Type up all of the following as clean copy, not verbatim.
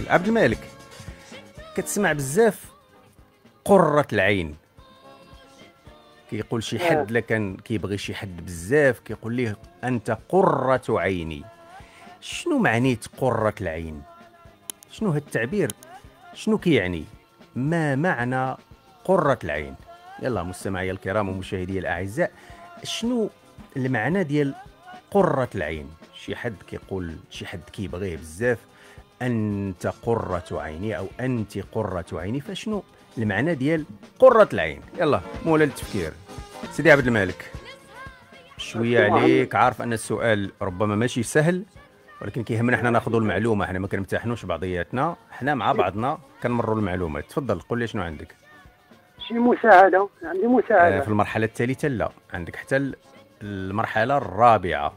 عبد الملك، كتسمع بزاف قرة العين. كيقول شي اه حد لكان كيبغي شي حد بزاف كيقول ليه انت قرة عيني. شنو معنيت قرة العين؟ شنو هاد التعبير؟ شنو كيعني؟ ما معنى قرة العين؟ يلا مستمعي الكرام ومشاهدي الاعزاء، شنو المعنى ديال قرة العين؟ شي حد كيقول شي حد كيبغيه بزاف، انت قرة عيني او انت قرة عيني، فشنو المعنى ديال قرة العين؟ يلا مولا التفكير. سيدي عبد الملك، سي شويه محمد. عليك، عارف ان السؤال ربما ماشي سهل، ولكن كيهمنا حنا ناخذوا المعلومه، حنا ما كنمتحنوش بعضياتنا، حنا مع بعضنا كنمروا المعلومات. تفضل قول لي شنو عندك. شي مساعدة، عندي في مساعدة. المرحله الثالثه لا، عندك حتى المرحله الرابعه.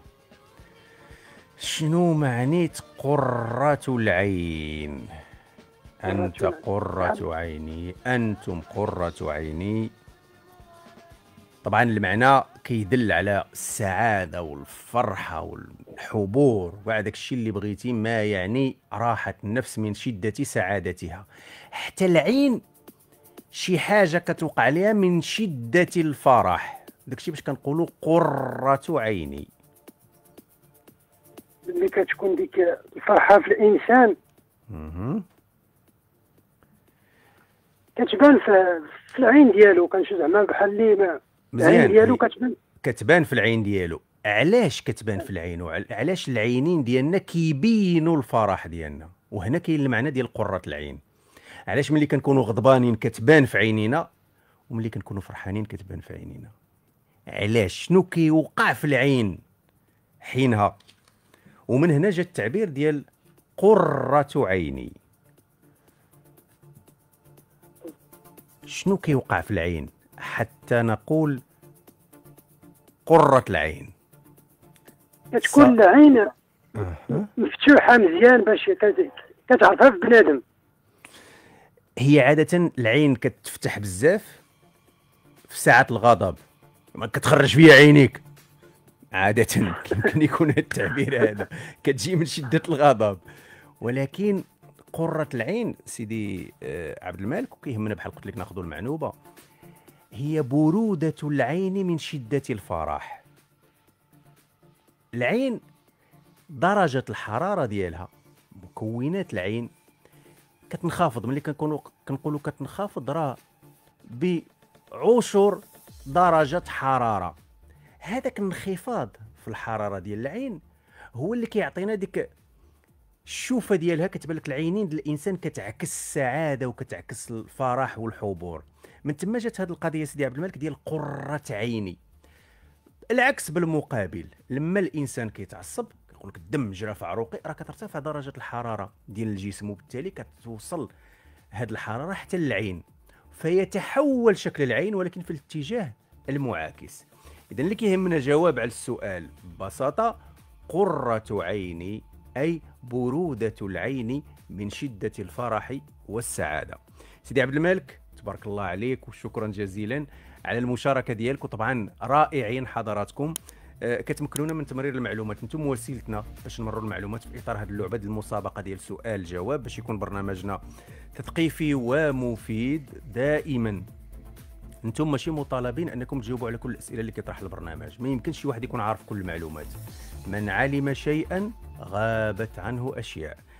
شنو معنيت قرة العين؟ أنت قرة قرة العين. عيني، أنتم قرة عيني. طبعا المعنى كيدل على السعادة والفرحة والحبور وهذاك الشيء اللي بغيتي، ما يعني راحة النفس من شدة سعادتها. حتى العين شي حاجة كتوقع ليها من شدة الفرح، داكشي باش كنقولوا قرة عيني. ملي كتكون ديك الفرحة في الإنسان مهم. كتبان في العين ديالو، كنشوف زعما بحال اللي العين مزيان، ديالو كتبان. كتبان في العين ديالو. علاش كتبان في العين؟ علاش العينين ديالنا كيبينوا الفرح ديالنا؟ وهنا كاين المعنى ديال قرة العين. علاش ملي كنكونوا غضبانين كتبان في عينينا، وملي كنكونوا فرحانين كتبان في عينينا؟ علاش؟ شنو كيوقع في العين حينها؟ ومن هنا جا التعبير ديال قرة عيني. شنو كيوقع في العين حتى نقول قرة العين؟ كتكون العين أه. مفتوحة مزيان باش كتعرفها في بنادم. هي عادة العين كتفتح بزاف في ساعة الغضب، ما كتخرج فيها عينيك عادة. يمكن يكون هذا التعبير هذا كتجي من شدة الغضب. ولكن قرة العين سيدي عبد الملك، وكيهمنا بحال قلت لك ناخذوا المعنوبة، هي برودة العين من شدة الفرح. العين درجة الحرارة ديالها، مكونات العين كتنخفض. ملي كنقولوا كتنخفض، راه بعشر درجة حرارة. هذاك الانخفاض في الحرارة ديال العين هو اللي كيعطينا ديك الشوفة ديالها. كتبان لك العينين ديال الإنسان كتعكس السعادة وكتعكس الفرح والحبور. من تما جات هذه القضية سيدي عبد الملك ديال قرة عيني. العكس بالمقابل، لما الإنسان كيتعصب كيقول لك الدم جرى في عروقي، راه كترتفع درجة الحرارة ديال الجسم، وبالتالي كتوصل هذه الحرارة حتى للعين، فيتحول شكل العين ولكن في الاتجاه المعاكس. إذا اللي كيهمنا جواب على السؤال ببساطة، قرة عيني أي برودة العين من شدة الفرح والسعادة. سيدي عبد الملك، تبارك الله عليك وشكرا جزيلا على المشاركة ديالك، وطبعا رائعين حضراتكم. كتمكنونا من تمرير المعلومات، انتم وسيلتنا باش نمروا المعلومات في اطار هذه اللعبه ديال المسابقه ديال سؤال جواب، باش يكون برنامجنا تثقيفي ومفيد دائما. انتم ماشي مطالبين انكم تجاوبوا على كل الاسئله اللي كيطرح البرنامج، ما يمكنش شي واحد يكون عارف كل المعلومات. من علم شيئا غابت عنه اشياء.